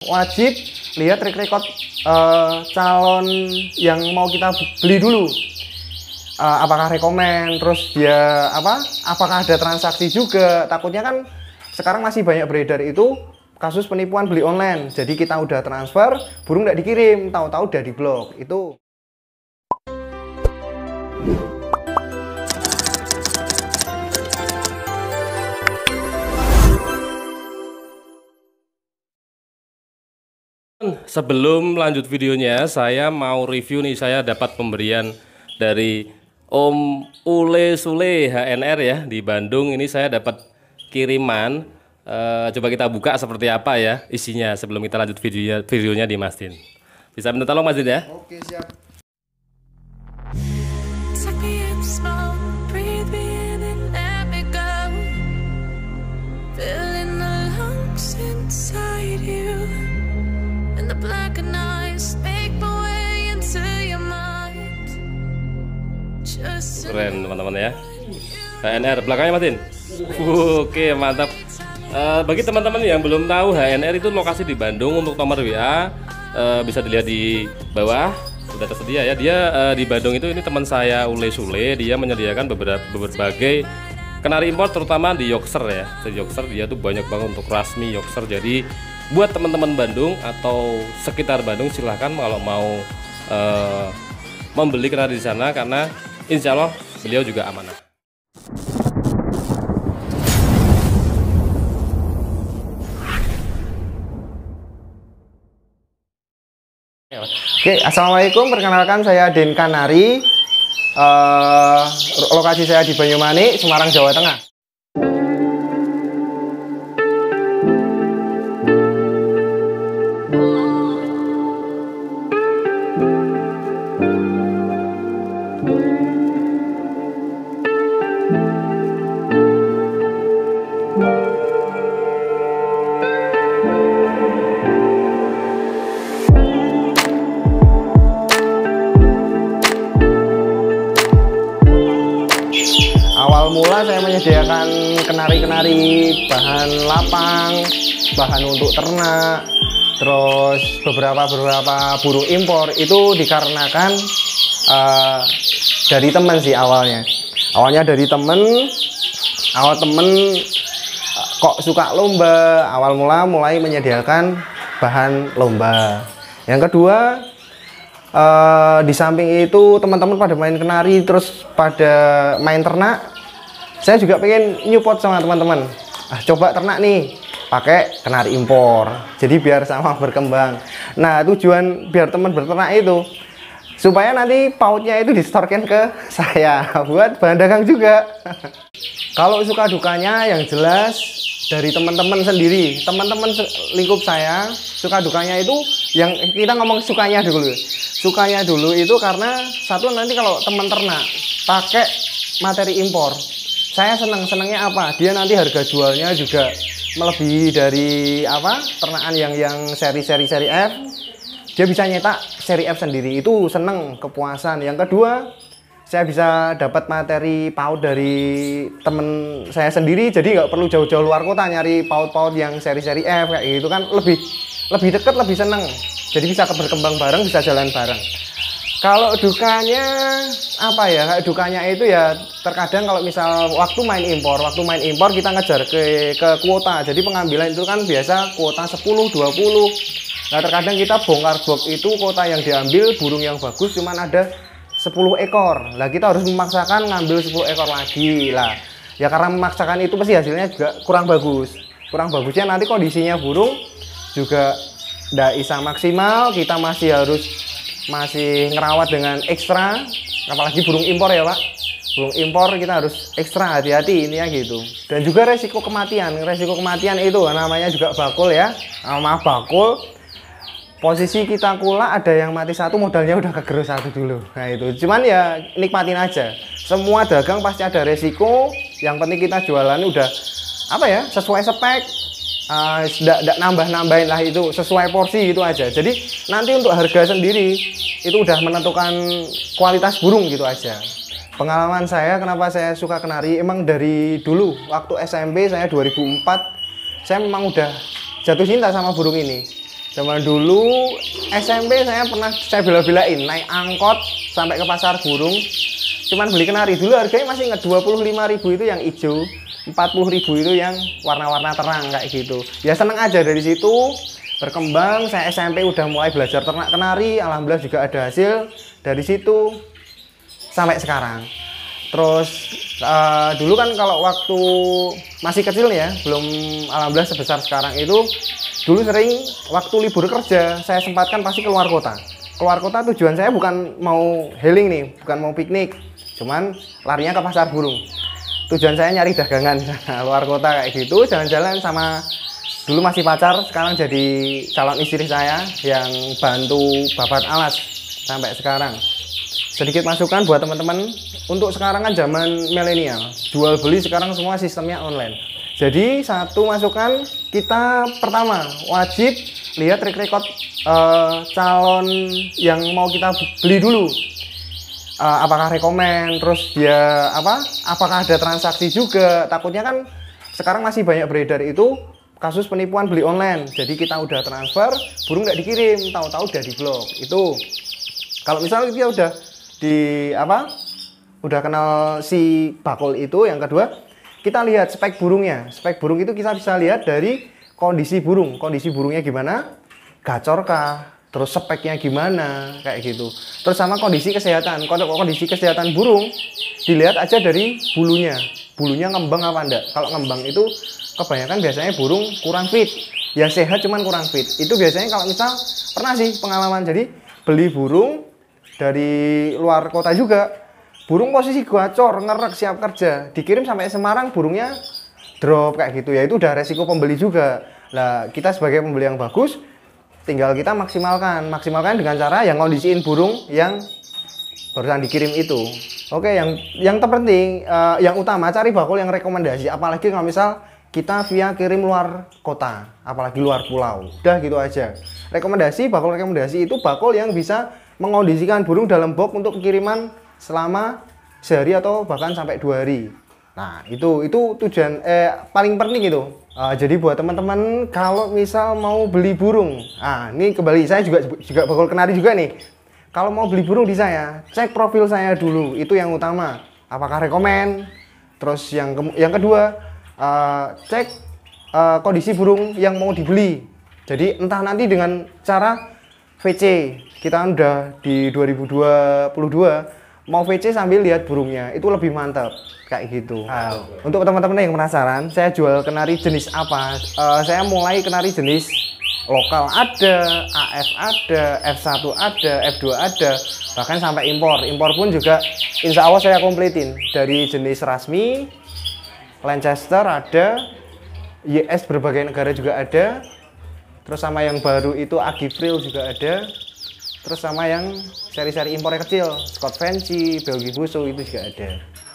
Wajib lihat track record calon yang mau kita beli dulu. Apakah rekomen, terus dia apakah ada transaksi juga. Takutnya kan sekarang masih banyak beredar itu kasus penipuan beli online. Jadi kita udah transfer, burung nggak dikirim, tahu-tahu udah diblok. Itu sebelum lanjut videonya, saya mau review nih. Saya dapat pemberian dari Om Ule Sule HNR ya di Bandung. Ini saya dapat kiriman. Coba kita buka seperti apa ya isinya sebelum kita lanjut videonya di Mas Din. Bisa minta tolong Mas Din ya? oke, siap. Keren teman-teman ya. HNR belakangnya Mas Din. Oke, mantap. Bagi teman-teman yang belum tahu, HNR itu lokasi di Bandung. Untuk nomor WA bisa dilihat di bawah, sudah tersedia ya. Dia di Bandung itu, ini teman saya Ule Sule. Dia menyediakan berbagai kenari impor, terutama di Yorkshire ya. Di Yorkshire dia tuh banyak banget untuk rasmi Yorkshire. Jadi buat teman-teman Bandung atau sekitar Bandung, silahkan kalau mau membeli kenari di sana, karena insya Allah beliau juga amanah. Oke, assalamualaikum. Perkenalkan, saya Den Kanari. Lokasi saya di Banyumanik, Semarang, Jawa Tengah. Awal mula saya menyediakan kenari-kenari bahan lapang, bahan untuk ternak, terus beberapa burung impor itu dikarenakan dari temen sih awalnya. Awalnya dari temen, kok suka lomba, awal mula mulai menyediakan bahan lomba. Yang kedua, di samping itu teman-teman pada main kenari terus pada main ternak, saya juga pengen nyupport sama teman-teman. Coba ternak nih pakai kenari impor, jadi biar sama berkembang. Nah, tujuan biar teman berternak itu supaya nanti pautnya itu distorkan ke saya buat bahan dagang juga. Kalau suka dukanya yang jelas dari teman-teman sendiri, teman-teman lingkup saya, suka dukanya itu yang kita ngomong sukanya dulu. Sukanya dulu itu karena satu, nanti kalau teman ternak pakai materi impor, saya senengnya apa? Dia nanti harga jualnya juga melebihi dari ternakan yang seri F. Dia bisa nyetak seri F sendiri, itu seneng, kepuasan. Yang kedua, saya bisa dapat materi paut dari temen saya sendiri, jadi nggak perlu jauh-jauh luar kota nyari paut-paut yang seri F kayak gitu kan, lebih deket, lebih seneng. Jadi bisa berkembang bareng, bisa jalan bareng. Kalau dukanya apa ya? Kayak dukanya itu ya terkadang kalau misal waktu main impor kita ngejar ke kuota. Jadi pengambilan itu kan biasa kuota 10, 20. Nah, terkadang kita bongkar box itu kuota yang diambil burung yang bagus cuman ada 10 ekor. Lah kita harus memaksakan ngambil 10 ekor lagi lah. Ya karena memaksakan itu pasti hasilnya juga kurang bagus. Kurang bagusnya nanti kondisinya burung juga nggak bisa maksimal. Kita masih ngerawat dengan ekstra, apalagi burung impor ya Pak. Burung impor kita harus ekstra hati-hati intinya gitu. Dan juga resiko kematian itu namanya juga bakul ya. Nama bakul, posisi kita kulak ada yang mati satu, modalnya udah kegerus satu dulu. Nah itu, cuman ya nikmatin aja. Semua dagang pasti ada resiko. Yang penting kita jualan udah sesuai spek. Tidak nambah-nambahin lah, itu sesuai porsi gitu aja. Jadi nanti untuk harga sendiri itu udah menentukan kualitas burung gitu aja. Pengalaman saya kenapa saya suka kenari, emang dari dulu waktu SMP saya 2004 saya memang udah jatuh cinta sama burung ini. Zaman dulu SMP saya bela-belain naik angkot sampai ke pasar burung. Cuman beli kenari dulu harganya masih ingat 25.000 itu yang hijau, 40.000 itu yang warna-warna terang kayak gitu. Ya seneng aja dari situ berkembang. Saya SMP udah mulai belajar ternak kenari, alhamdulillah juga ada hasil dari situ sampai sekarang. Terus dulu kan kalau waktu masih kecil ya, belum alhamdulillah sebesar sekarang itu, dulu sering waktu libur kerja saya sempatkan pasti keluar kota. Keluar kota tujuan saya bukan mau healing nih, bukan mau piknik, cuman larinya ke pasar burung. Tujuan saya nyari dagangan luar kota kayak gitu, jalan-jalan sama dulu masih pacar, sekarang jadi calon istri saya yang bantu babat alas sampai sekarang. Sedikit masukan buat teman-teman, untuk sekarang kan zaman milenial, jual beli sekarang semua sistemnya online. Jadi satu masukan, kita pertama wajib lihat track record calon yang mau kita beli dulu. Apakah rekomen, terus dia apakah ada transaksi juga. Takutnya kan sekarang masih banyak beredar itu kasus penipuan beli online. Jadi kita udah transfer, burung nggak dikirim, tahu-tahu udah diblok. Itu kalau misalnya dia udah kenal si bakul itu. Yang kedua, kita lihat spek burungnya. Spek burung itu kita bisa lihat dari kondisi burung. Kondisi burungnya gimana? Gacor kah? Terus speknya gimana? Kayak gitu. Terus sama kondisi kesehatan. Kondisi kesehatan burung dilihat aja dari bulunya. Bulunya ngembang apa enggak? Kalau ngembang itu kebanyakan biasanya burung kurang fit. Ya sehat cuman kurang fit. Itu biasanya kalau misal pernah sih pengalaman. Jadi beli burung dari luar kota juga, burung posisi gacor, ngerek, siap kerja, dikirim sampai Semarang burungnya drop kayak gitu. Ya itu udah resiko pembeli juga. Lah kita sebagai pembeli yang bagus, tinggal kita maksimalkan dengan cara yang kondisiin burung yang barusan dikirim itu. Oke, yang terpenting, yang utama cari bakul yang rekomendasi. Apalagi kalau misal kita via kirim luar kota, apalagi luar pulau. Udah gitu aja. Bakul rekomendasi itu bakul yang bisa mengondisikan burung dalam box untuk pengiriman selama sehari atau bahkan sampai 2 hari. Nah itu tujuan paling penting itu. Jadi buat teman-teman kalau misal mau beli burung, ini kembali saya juga bakul kenari juga nih. Kalau mau beli burung di saya, cek profil saya dulu, itu yang utama. Apakah rekomen? Terus yang kedua, cek kondisi burung yang mau dibeli. Jadi entah nanti dengan cara VC, kita kan udah di 2022, mau VC sambil lihat burungnya, itu lebih mantap kayak gitu. Untuk teman-teman yang penasaran, saya jual kenari jenis apa? Saya mulai kenari jenis lokal ada, AF ada, F1 ada, F2 ada, bahkan sampai impor. Impor pun juga insya Allah saya kompletin. Dari jenis rasmi, Lancaster ada, YS berbagai negara juga ada, terus sama yang baru itu Agifril juga ada, terus sama yang seri-seri impor kecil, Scott Fancy, Belgi Busu itu juga ada.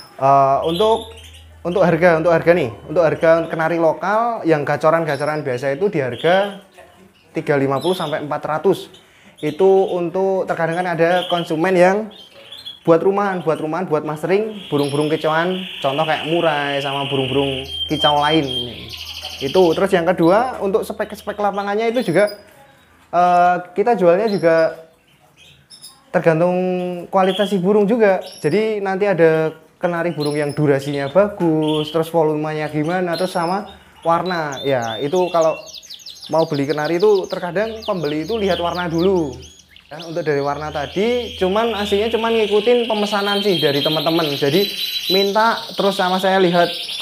Untuk harga nih, untuk harga kenari lokal yang gacoran-gacoran biasa itu di harga 350 sampai 400. Itu untuk terkadang kan ada konsumen yang buat rumahan, buat mastering burung-burung kicauan, contoh kayak murai sama burung-burung kicau lain. Itu terus yang kedua untuk spek lapangannya itu juga kita jualnya juga tergantung kualitas si burung juga. Jadi nanti ada kenari burung yang durasinya bagus, terus volumenya gimana, terus sama warna. Ya itu kalau mau beli kenari itu terkadang pembeli itu lihat warna dulu. Ya, untuk dari warna tadi aslinya cuman ngikutin pemesanan sih dari teman-teman. Jadi minta terus sama saya lihat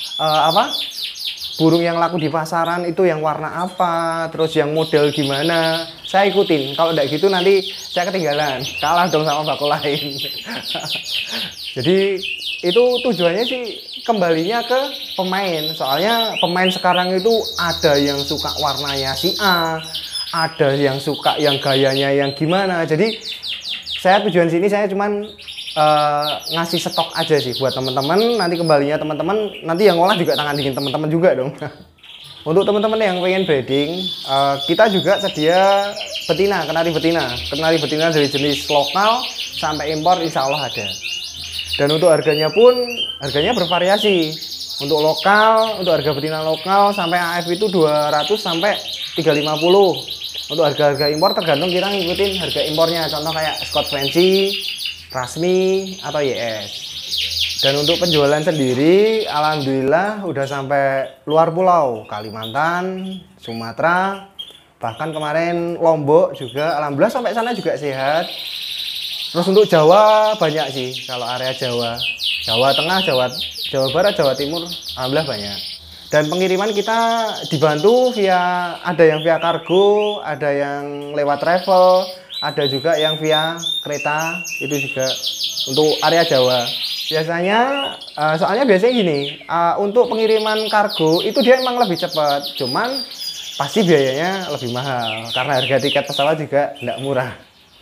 burung yang laku di pasaran itu yang warna apa, terus yang model gimana, saya ikutin. Kalau enggak gitu nanti saya ketinggalan, kalah dong sama bakul lain. Jadi itu tujuannya sih kembalinya ke pemain. Soalnya pemain sekarang itu ada yang suka warnanya si A, ada yang suka yang gayanya yang gimana. Jadi saya tujuan sini saya cuman ngasih stok aja sih buat teman-teman. Nanti kembalinya teman-teman, nanti yang ngolah juga tangan dingin teman-teman juga dong. Untuk teman-teman yang pengen breeding, kita juga sedia betina, kenari betina dari jenis lokal sampai impor insya Allah ada. Dan untuk harganya pun bervariasi. Untuk lokal, untuk harga betina lokal sampai AF itu 200 sampai 350. Untuk harga-harga impor tergantung kita ngikutin harga impornya. Contoh kayak Scott Fancy, Rasmi, atau YS. Dan untuk penjualan sendiri, alhamdulillah udah sampai luar pulau, Kalimantan, Sumatera, bahkan kemarin Lombok juga, alhamdulillah sampai sana juga sehat. Terus untuk Jawa banyak sih, kalau area Jawa, Jawa Tengah, Jawa Barat, Jawa Timur, alhamdulillah banyak. Dan pengiriman kita dibantu via, ada yang via kargo, ada yang lewat travel, ada juga yang via kereta, itu juga untuk area Jawa. Biasanya, soalnya biasanya gini, untuk pengiriman kargo itu dia emang lebih cepat, cuman pasti biayanya lebih mahal karena harga tiket pesawat juga tidak murah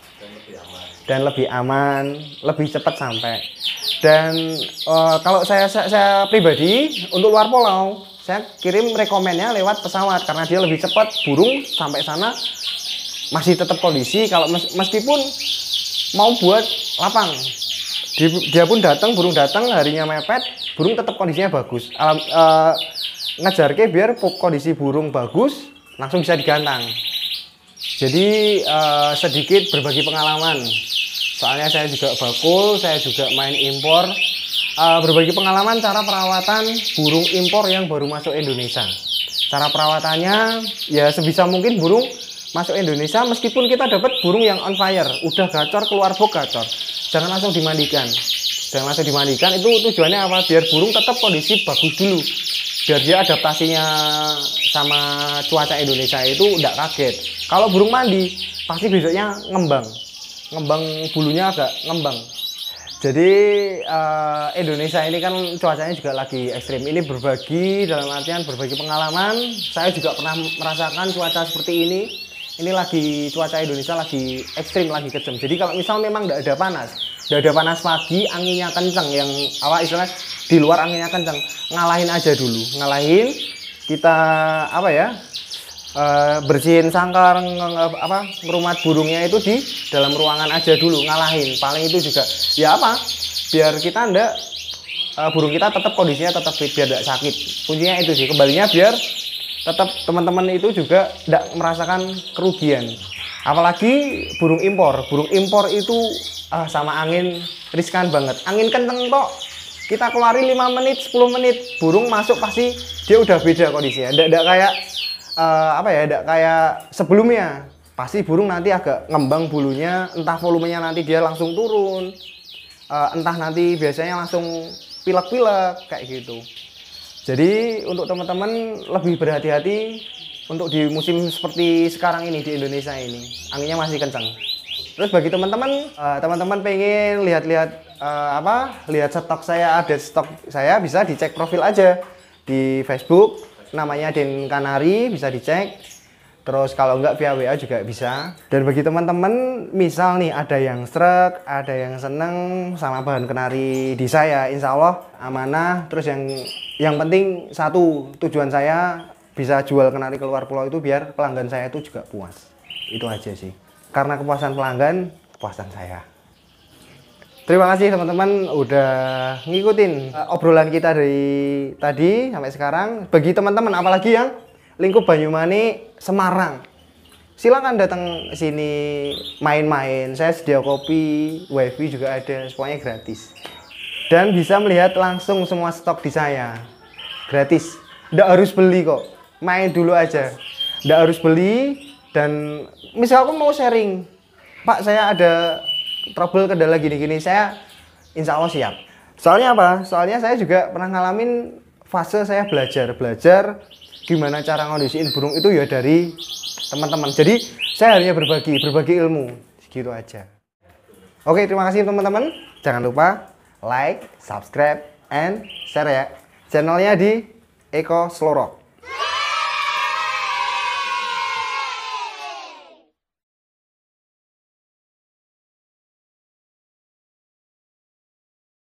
dan lebih aman, lebih cepat sampai. Dan kalau saya pribadi untuk luar pulau, saya kirim rekomennya lewat pesawat karena dia lebih cepat, burung sampai sana masih tetap kondisi. Kalau meskipun mau buat lapang, dia pun datang, burung datang harinya mepet, burung tetap kondisinya bagus. Ngejarke biar kondisi burung bagus langsung bisa digantang. Jadi sedikit berbagi pengalaman, soalnya saya juga bakul, saya juga main impor. Berbagi pengalaman cara perawatan burung impor yang baru masuk Indonesia. Cara perawatannya ya sebisa mungkin burung masuk Indonesia, meskipun kita dapat burung yang on fire, udah gacor, keluar box gacor, jangan langsung dimandikan. Jangan langsung dimandikan, itu tujuannya apa? Biar burung tetap kondisi bagus dulu, biar dia adaptasinya sama cuaca Indonesia itu tidak kaget. Kalau burung mandi pasti besoknya ngembang bulunya agak ngembang. Jadi Indonesia ini kan cuacanya juga lagi ekstrim. Ini berbagi dalam artian berbagi pengalaman. Saya juga pernah merasakan cuaca seperti ini. Ini lagi cuaca Indonesia lagi ekstrim, lagi kejam. Jadi kalau misal memang tidak ada panas pagi, anginnya kencang, yang awal istilah di luar anginnya kencang, ngalahin aja dulu, ngalahin. Kita apa ya, bersihin sangkar, merumat burungnya itu di dalam ruangan aja dulu, ngalahin. Paling itu juga ya apa, biar kita ndak burung kita tetap kondisinya tetap fit, biar tidak sakit. Kuncinya itu sih, kembalinya biar tetap teman-teman itu juga tidak merasakan kerugian. Apalagi burung impor itu sama angin riskan banget. Angin kenceng kok, kita keluarin 5 menit 10 menit burung masuk pasti dia udah beda kondisinya. Tidak kayak tidak kayak sebelumnya. Pasti burung nanti agak ngembang bulunya, entah volumenya nanti dia langsung turun, entah nanti biasanya langsung pilek-pilek kayak gitu. Jadi untuk teman-teman lebih berhati-hati untuk di musim seperti sekarang ini di Indonesia ini, anginnya masih kencang. Terus bagi teman-teman pengen lihat-lihat lihat stok saya, update stok saya, bisa dicek profil aja di Facebook, namanya Den Kanari, bisa dicek. Terus kalau enggak via WA juga bisa. Dan bagi teman-teman misal nih ada yang srek, ada yang seneng sama bahan kenari di saya, insya Allah amanah. Terus yang penting satu, tujuan saya bisa jual kenari keluar pulau itu biar pelanggan saya itu juga puas. Itu aja sih. Karena kepuasan pelanggan, kepuasan saya. Terima kasih teman-teman udah ngikutin obrolan kita dari tadi sampai sekarang. Bagi teman-teman apalagi yang lingkup Banyumanik, Semarang, silakan datang sini main-main. Saya sedia kopi, wifi juga ada, semuanya gratis. Dan bisa melihat langsung semua stok di saya, gratis. Nggak harus beli kok, main dulu aja. Nggak harus beli. Dan misalkan mau sharing, Pak saya ada trouble kendala gini-gini, saya insya Allah siap. Soalnya apa? Soalnya saya juga pernah ngalamin fase saya belajar gimana cara ngondisiin burung itu ya dari teman-teman. Jadi saya hanya berbagi ilmu, segitu aja. Oke, terima kasih teman-teman. Jangan lupa like, subscribe, and share ya channelnya di Eko Slorok.